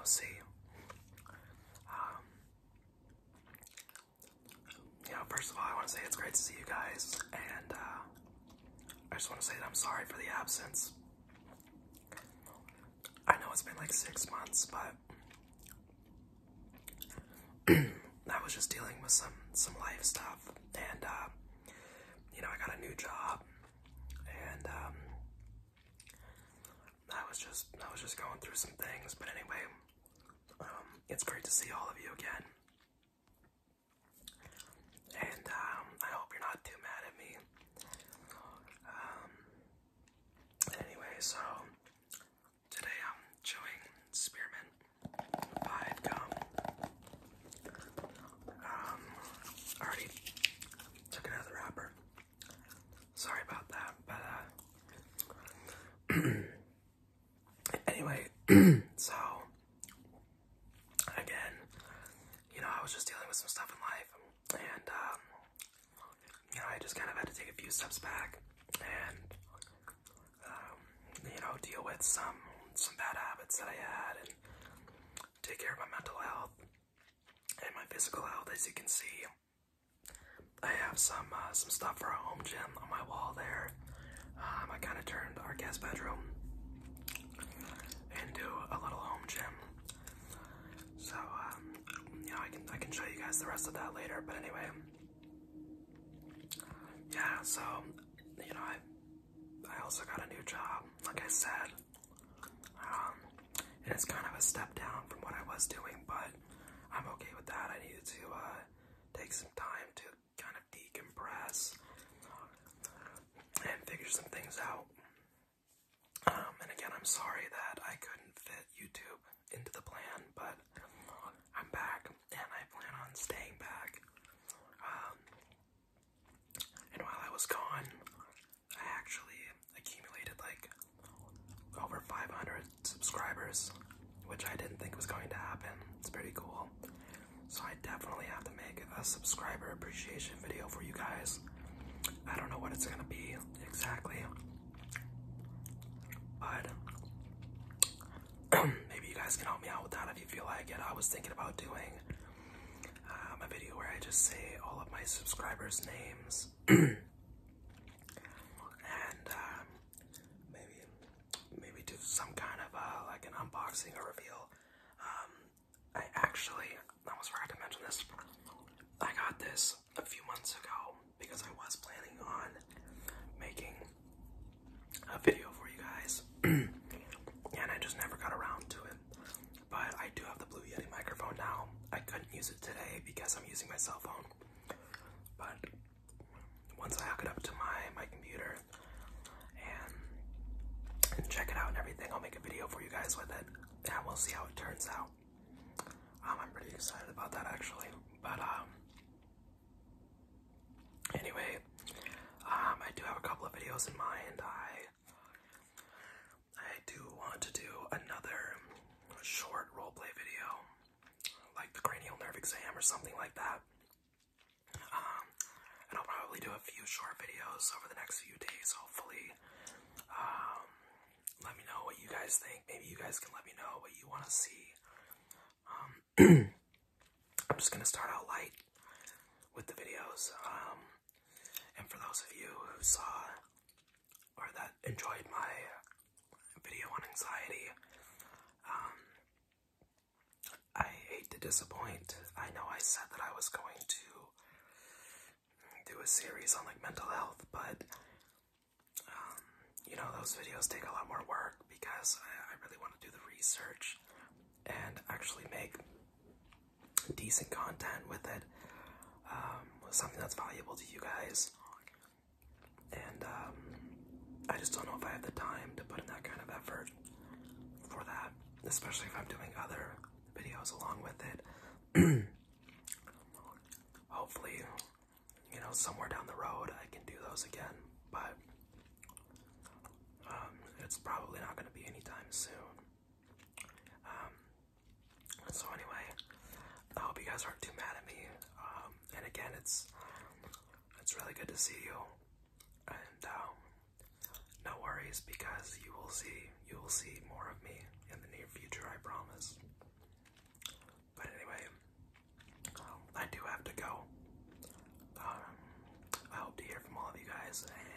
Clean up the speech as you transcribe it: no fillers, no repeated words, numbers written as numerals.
see. First of all, I want to say it's great to see you guys, and I just want to say that I'm sorry for the absence. I know it's been like 6 months, but I was just dealing with some life stuff, and I got a new job, and I was just going through some things. But anyway, it's great to see all of you again. And I hope you're not too mad at me. Anyway, so today I'm chewing spearmint 5 gum. I already took it out of the wrapper. Sorry about that, but anyway, so again, I was just dealing with some stuff in life, and I just kind of had to take a few steps back and deal with some bad habits that I had, and take care of my mental health and my physical health. As you can see, I have some stuff for a home gym on my wall there. I kind of turned our guest bedroom into a little home gym. So, I can show you guys the rest of that later. But anyway, yeah. So, I also got a new job, like I said. And it's kind of a step down from what I was doing, but I'm okay with that. I needed to take some time to kind of decompress and figure some things out. And again, I'm sorry that I couldn't fit YouTube into the plan, but I'm back, and I plan on staying back. And while I was gone, I actually accumulated like over 500 subscribers, which I didn't think was going to happen. It's pretty cool. So I definitely have to make a subscriber appreciation video for you guys. I don't know what it's gonna be exactly, but maybe you guys can help me out with that if you feel like it. I was thinking about doing a video where I just say all of my subscribers' names. And maybe do some kind of like an unboxing or reveal. I almost forgot to mention this. I got this a few months ago because I was planning on making a video for you guys, and I just never got around to it. But I do have the Blue Yeti microphone now. I couldn't use it today because I'm using my cell phone. But once I hook it up to my computer and check it out and everything, I'll make a video for you guys with it, and we'll see how it turns out. I'm pretty excited about that, actually. But anyway, I do have a couple of videos in mind. I do want to do another short roleplay video, like the cranial nerve exam or something like that. And I'll probably do a few short videos over the next few days, hopefully. Let me know what you guys think. Maybe you guys can let me know what you want to see. I'm just gonna start out light with the videos. And for those of you who saw or that enjoyed my video on anxiety, I hate to disappoint. I know I said that I was going to do a series on like mental health, but those videos take a lot more work because I really want to do the research and actually make decent content with it, something that's valuable to you guys. And I just don't know if I have the time to put in that kind of effort for that, especially if I'm doing other videos along with it. Hopefully, somewhere down the road I can do those again, but it's probably not going to be anytime soon. So anyway, I hope you guys aren't too mad at me. And again, it's really good to see you. And no worries, because you will see more of me in the near future, I promise. guys.